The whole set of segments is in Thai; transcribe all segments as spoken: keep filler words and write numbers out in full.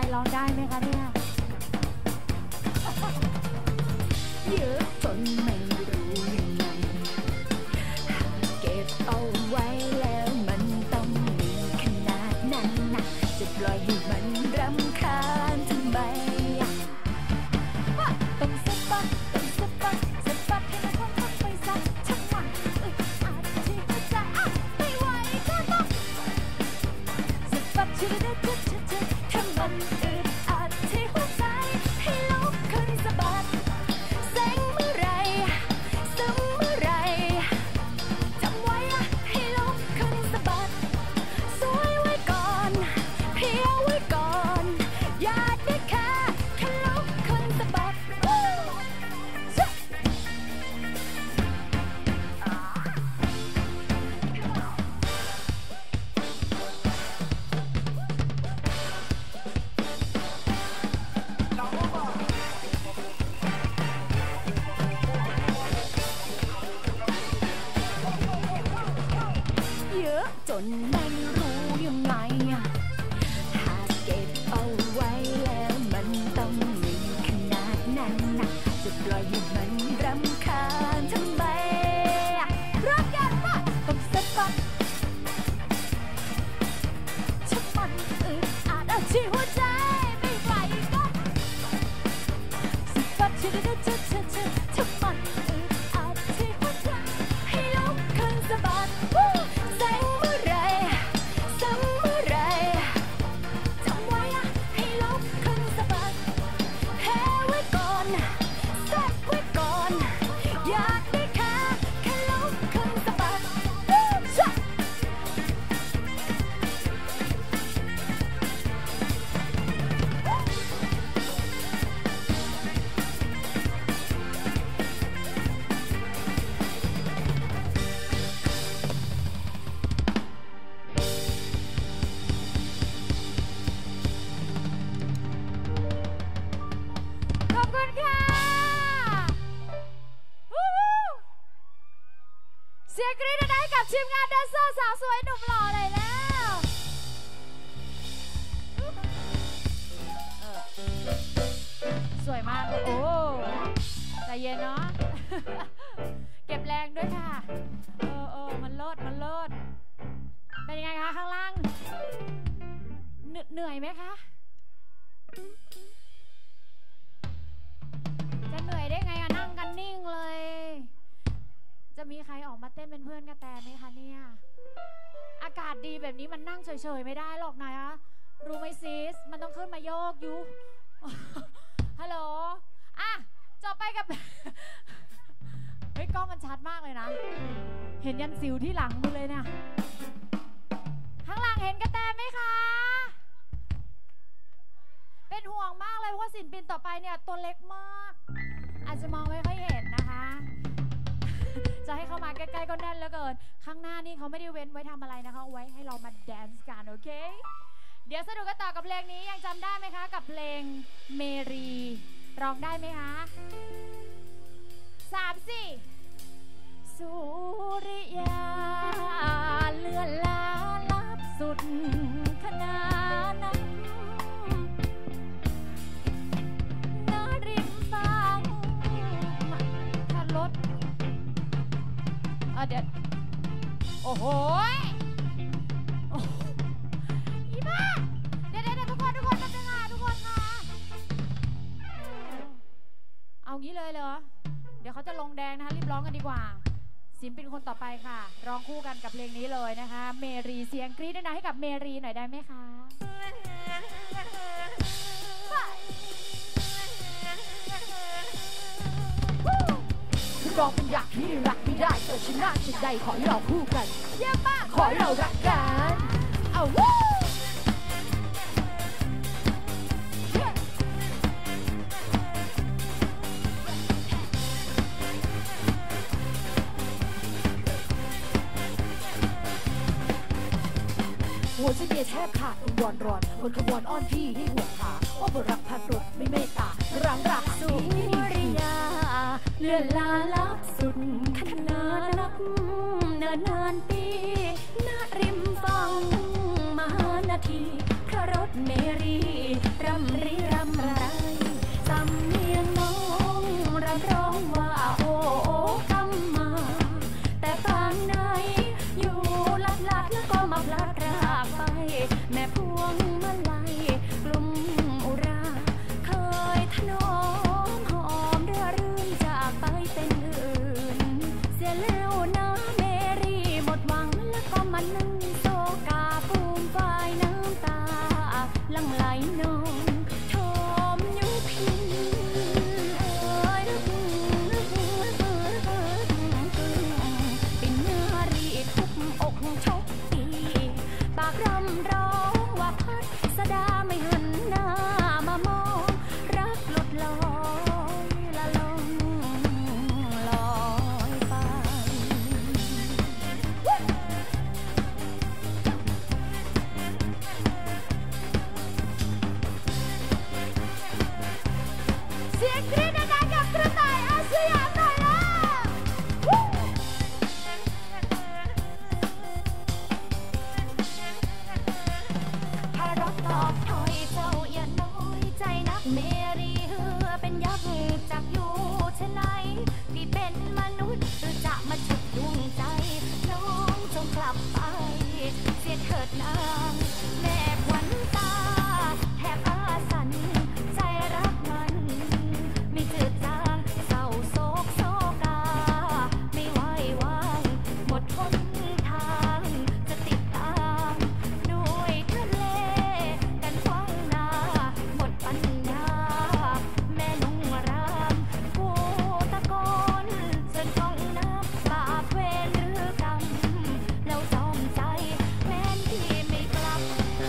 ร้องได้ไหมคะเนี่ยเยอะจนไม่รู้ยังไงเก็บเอาไว้แล้วมันต้องมีขนาดนั้นนะจะปล่อยให้มันรำคาญทำไมต้องสะบัดต้องสะบัดสะบัดให้มันคล่องๆไปซะช่างมันอึดอัดที่หัวใจไม่ไหวก็ต้องสะบัดชิดๆๆๆถ้ามันอึดอัดที่หัวใจให้ลุกขึ้นสะบัดเซ็งเมื่อไรซึมเมื่อไรจำไว้ให้ลุกขึ้นสะบัดสวยไว้ก่อนเพียวไว้ก่อนอย่าได้แค่แค่ลุกขึ้นสะบัดเยอะจนไม่รู้ยังไงหากเก็บเอาไว้แล้วมันต้องมีขนาดนั้นนะจะปล่อยให้มันรำคาญทำไมรักกันปะต้องสะบัดชักมันอึดอัดเอาที่หัวใจไม่ไหวก็สะบัดชิดๆๆๆชักมันอึดอัดที่หัวใจให้ลุกขึ้นสะบัดแสงเมื่อไรซ้ำเมื่อไรจำไว้ให้ลุกขึ้นสะบัดแพ้ไว้ก่อนแซ่บไว้ก่อนอยากได้แค่แค่ลุกขึ้นสะบัดชะขอบคุณค่ะวู้ฮู้เสียงกรี๊ดได้กับทีมงานแดนเซอร์สาวสวยหนุ่มหล่อเลยแล้วเออสวยมากโอ้ใจเย็นเนาะ เก็บแรงด้วยค่ะเออเออมันเลิศมันเลิศเป็นยังไงคะข้างล่างเหนื่อยไหมคะจะเหนื่อยได้ไงอะนั่งกันนิ่งเลยจะมีใครออกมาเต้นเป็นเพื่อนกระแตไหมคะเนี่ยอากาศดีแบบนี้มันนั่งเฉยๆไม่ได้หรอกนะรู้ไหมซิสมันต้องขึ้นมาโยกอยู่ ฮัลโหลอ่ะจบไปกับ เฮ้ยกล้องมันชัดมากเลยนะเห็นยันสิวที่หลังมือเลยเนี่ยข้างหลังเห็นกระแตไหมคะเป็นห่วงมากเลยเพราะว่าศิลปินต่อไปเนี่ยตัวเล็กมากอาจจะมองไม่ค่อยเห็นนะคะ จะให้เข้ามาใกล้ๆก็แน่นเหลือเกินข้างหน้านี่เขาไม่ได้เว้นไว้ทำอะไรนะคะเอาไว้ให้เรามาแดนซ์กันโอเคเดี๋ยวสนุกกันต่อกับเพลงนี้ยังจำได้ไหมคะกับเพลงเมรีร้องได้ไหมคะสามสี่สุริยาเลื่อนลาลับสุดขนานั้นเดี๋ยวโอ้โหอีบ้าเดี๋ยวเดี๋ยวทุกคนทุกคนมาเป็นไงทุกคนค่ะเอางี้เลยเหรอเดี๋ยวเขาจะลงแดงนะคะรีบร้องกันดีกว่าศิลปินคนต่อไปค่ะร้องคู่กันกับเพลงนี้เลยนะคะเมรีเสียงกรี๊ดด้วยนะให้กับเมรีหน่อยได้ไหมคะเราเป็นอยากที่รักไม่ได้แต่ชนะจะได้ขอให้เราคู่กันเยี่ยมมากขอให้เรารักกันเอาวู้หัวใจเมียแทบขาดเป็นวอนร้อนคนขบวนอ้อนพี่ให้ห่วงหาว่าบ่รักพันรถไม่เมตตารังรักสุริยาเลื่อนลาลับสุดขนานับเนินนานปีณริมฝั่งมหานาทีพระรถเมรีรำลังไหลนองทอมยุพินเป็นนารีทุบอกชกตีปากรำร้องว่าพัดสดาไม่หันหน้ามามองรักหลุดลอยละลองลอยไปเสียงกรี๊ดดังๆกับกระต่ายอาสยามหน่อยนะถ้ารักตอบถอยเจ้าอย่าน้อยใจนักเมรีเหือเป็นยักษ์จากอยู่เช่นไรพี่เป็นมนุษย์หรือจะมาฉุดดวงใจน้องจงกลับไปเสียเถิดนางแม่ขวัญตาแทบอาสันใจรักมันไม่จืดจางเศร้าโศกโศกาไม่ไหววางหมดหนทางจะติดตามด้วยทะเลกันขวางหน้าหมดปัญญาแม่นงรามผู้ตะโกนเชิญกองน้ำบาปเวรหรือกรรมแล้วจอมใจแม้นที่ไม่กลับ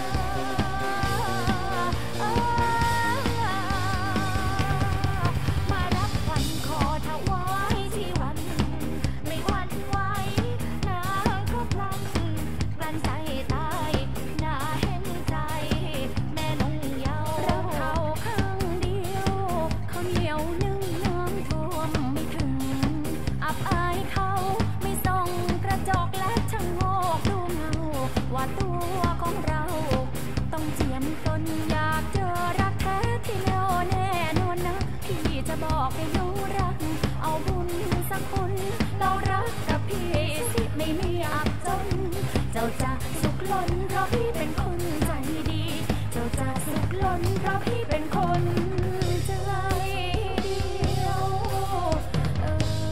มารับขวัญขอถวายที่วันไม่หวั่นไหวนางก็พลันกลั้นใจตายน่าเห็นใจแม่นงเยารักเขาข้างเดียวเขาเหนียวนึ่งน้ำท่วมไม่ถึงอับอายเขาไม่ส่องกระจกและชะโงกดูเงาว่าตัวของเราต้องเจียมตนอยากเจอรักแท้ที่แน่วแน่นอนนะพี่จะบอกให้รู้รักเอาบุญสักคนเรารักกับพี่สิไม่มีอับจนเจ้าจะสุขล้นเพราะพี่เป็นคนใจดีเจ้าจะสุขล้นเพราะพี่เป็นคนใจเดียวเอ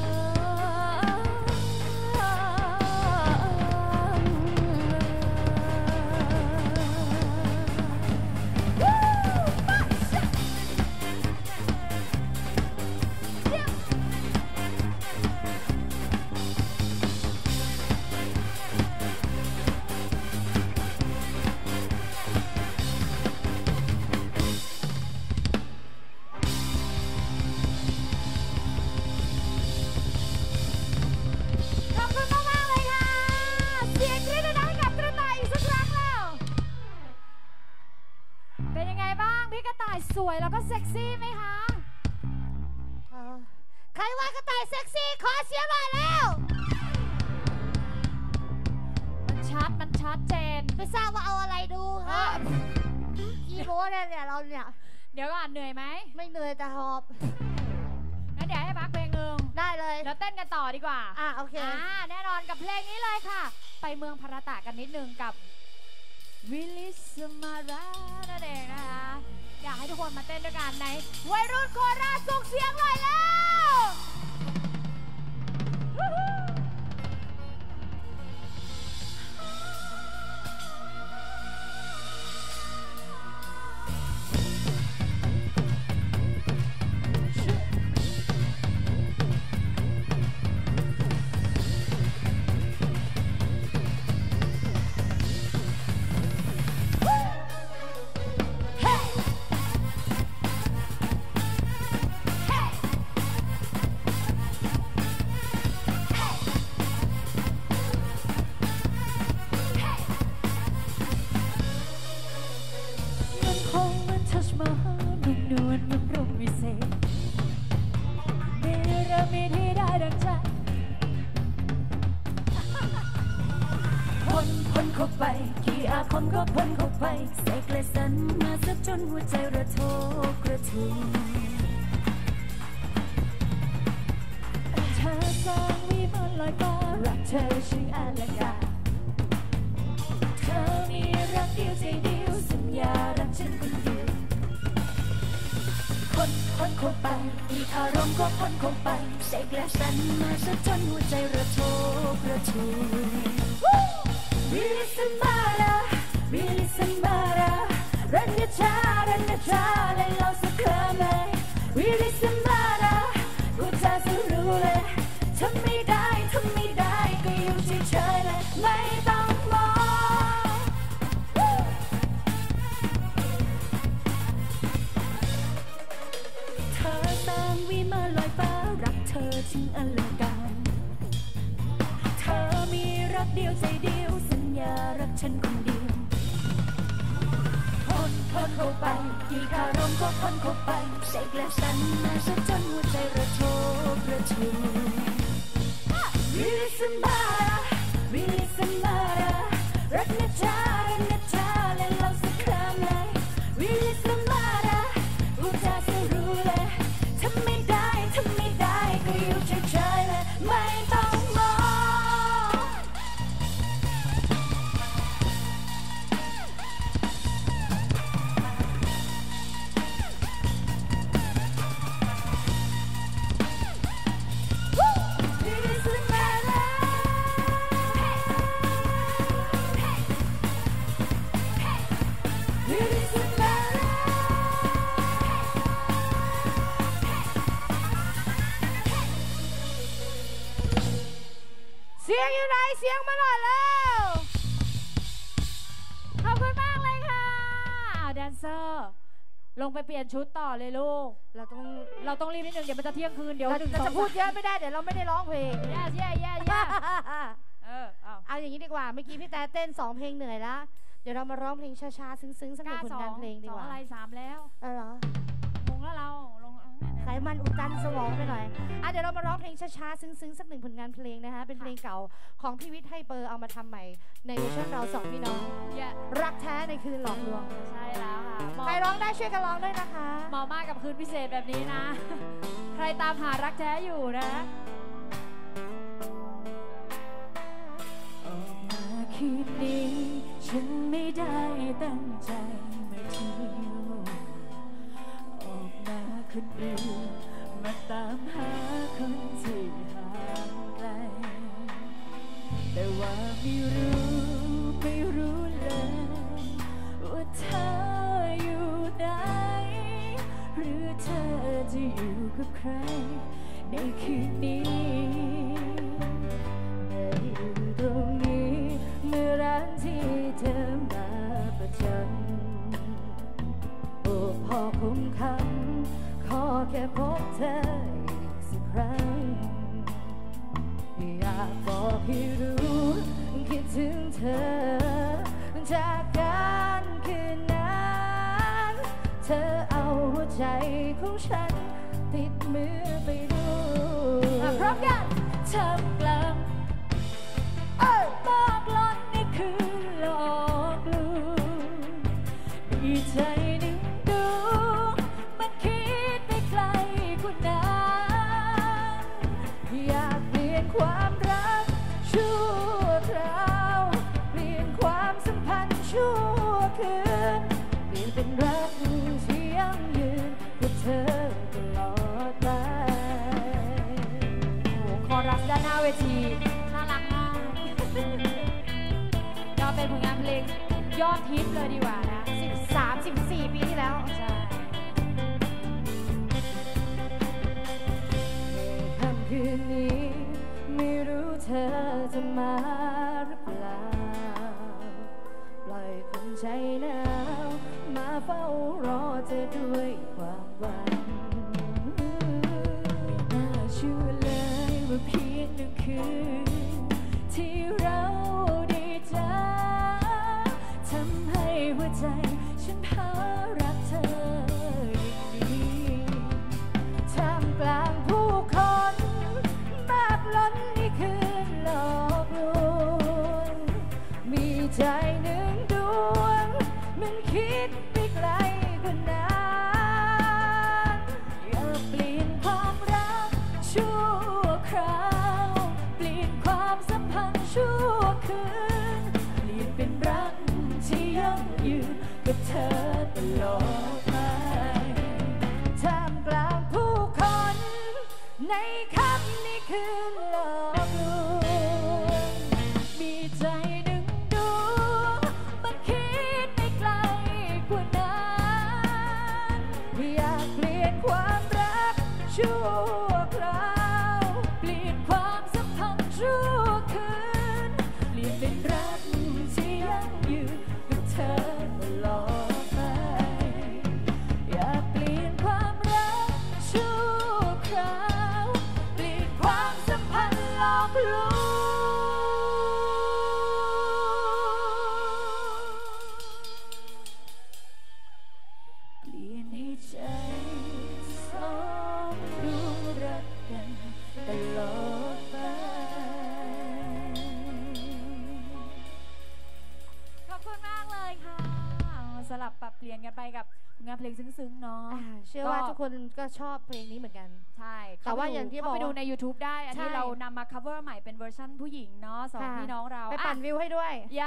ขอบคุณมากๆเลยค่ะเสียงกรี๊ดดังๆให้กับกระต่ายอีกสักครั้งแล้วเป็นยังไงบ้างพี่กระต่ายสวยแล้วก็เซ็กซี่ไหมคะใครว่ากระต่ายเซ็กซี่ขอเสียงหน่อยแล้วมันชัดมันชัดเจนไม่ทราบว่าเอาอะไรดูครับกี่โมเนี่ยเนี่ยเราเนี่ยเดี๋ยวก่อนเหนื่อยไหมไม่เหนื่อยแต่หอบงั้นเดี๋ยวให้พักเพลงหนึ่งได้เลยแล้วเต้นกันต่อดีกว่าอ่ะโอเคอ่าแน่นอนกับเพลงนี้เลยค่ะไปเมืองพารตะกันนิดนึงกับวิลิสมารานั่นเองนะคะอยากให้ทุกคนมาเต้นด้วยกันในวัยรุ่นโคราชส่งเสียงหน่อยแล้วเข้าไปกี่อาคมก็พ่นเข้าไปเสกและสันมาสักจนหัวใจระทกกระทุ้งเธอสร้างวิมานลอยฟ้ารักเธอชื่ออาลากาเธอมีรักเดียวใจเดียวสัญญารักฉันคนเดียวคนคนเข้าไปอีกอารมณ์ก็คนเข้าไปเสกและสันมาสักจนหัวใจระทกกระทุ้งReally somebody, really somebody, run your ชาเรนชาเล่นเราสักครั้งไหมวิริสมาระกูจะจะรู้เลยทำไม่ได้ทำไม่ได้ก็อยู่เฉยๆเลยไม่ต้องมองเธอสร้างวิมานลอยฟ้ารักเธอจึงอลังการเธอมีรักเดียวใจเดียวสัญญารักฉันคนเดียวพ้นพ้นเข้าไปกี่คารมก็พ้นเข้าไปเสกและฉันมาซะจนหัวใจระทบระเทือนวิลิสมาระวิลิสมาระรักนะจ๊ะรักนะจ๊ะเล่นเราสักครั้งไหมวิลิสมาระกูจะจะรู้เลยทำไม่ได้ทำไม่ได้ก็อยู่เฉยๆเลยไม่ต้องมองเสียงอยู่ไหนเสียงมาหน่อยแล้วขอบคุณมากเลยค่ะแดนเซอร์ลงไปเปลี่ยนชุดต่อเลยลูกเราต้องเราต้องรีบนิดนึงเดี๋ยวมันจะเที่ยงคืนเดี๋ยวเราจะพูดเยอะไม่ได้เดี๋ยวเราไม่ได้ร้องเพลงแย่แย่แย่แย่เออเอาเอาอย่างนี้ดีกว่าเมื่อกี้พี่แต่เต้นสองเพลงเหนื่อยแล้วเดี๋ยวเรามาร้องเพลงช้าๆซึ้งๆสักหนึ่งผลงานเพลงดีกว่าอะไรสามแล้วเออเหรองงแล้วเราลงไขมันอุดตันสมองไปหน่อยอ่ะเดี๋ยวเรามาร้องเพลงช้าๆซึ้งๆสักหนึ่งผลงานเพลงนะคะเป็นเพลงเก่าของพี่วิทย์ให้เปอร์เอามาทำใหม่ในเวอร์ชันเราสองพี่น้องรักแท้ในคืนหลอกลวงใช่แล้วค่ะใครร้องได้ช่วยกันร้องด้วยนะคะเหมาะมากกับคืนพิเศษแบบนี้นะใครตามหารักแท้อยู่นะออกมาคืนนี้ฉันไม่ได้ตั้งใจมาเที่ยวออกมาคนเดียวมาตามหาคนที่ห่างไกลแต่ว่าไม่รู้ไม่รู้เลยว่าเธออยู่ไหนหรือเธอจะอยู่กับใครในคืนนี้แม้อยู่ตรงนี้เมื่อร้านที่เธอมาประจำโอ้พอคุ้มคำขอแค่พบเธออีกสักครั้งอยากบอกให้รู้คิดถึงเธอจากการคืนนั้นเธอเอาหัวใจของฉันติดมือไปดูพร้อมกันทำกลางบอกหลอนในคืนหลอกลวงดีใจหนึ่งดวงมันคิดไปไกลกว่านั้นอยากเปลี่ยนความรักชั่วคราวเปลี่ยนความสัมพันธ์ชั่วคืนเปลี่ยนเป็นรักที่ยั่งยืนกับเธอตลอดไปโอ้คอรัสด้านหน้าเวทีน่ารักมากก็เป็นผลงานเพลงยอดฮิตเลยดีกว่านะสิบสาม สิบสี่ปีที่แล้วใช่ค่ำคืนนี้ไม่รู้เธอจะมาหรือเปล่าปล่อยคนใจหนาวมาเฝ้ารอเธอด้วยความหวังไม่น่าเชื่อเลยว่าเพียงหนึ่งคืนที่เราได้เจอทำให้หัวใจฉันพารักเธออย่างนี้ท่ามกลางผู้คนมากล้นนี่คือหลอกลวงมีใจหนึ่งดวงมันคิดไปไกลกว่านั้นอยากเปลี่ยนความรักชั่วคราวเปลี่ยนความสัมพันธ์ชั่วคืนเปลี่ยนเป็นรักที่ยั่งยืนกับเธอตลอดไปท่ามกลางผู้คนในค่ำนี้คืนหลอกลวงมีใจหนึ่งดวงมันคิดไปไกลกว่าค่ะสลับปรับเปลี่ยนกันไปกับงานเพลงซึ้งๆเนาะเชื่อว่าทุกคนก็ชอบเพลงนี้เหมือนกันใช่แต่ว่าอย่างที่บอกไปดูใน ยูทูบ ได้อันนี้เรานำมา cover ใหม่เป็นเวอร์ชั่นผู้หญิงเนาะสองพี่น้องเราไปปั่นวิวให้ด้วย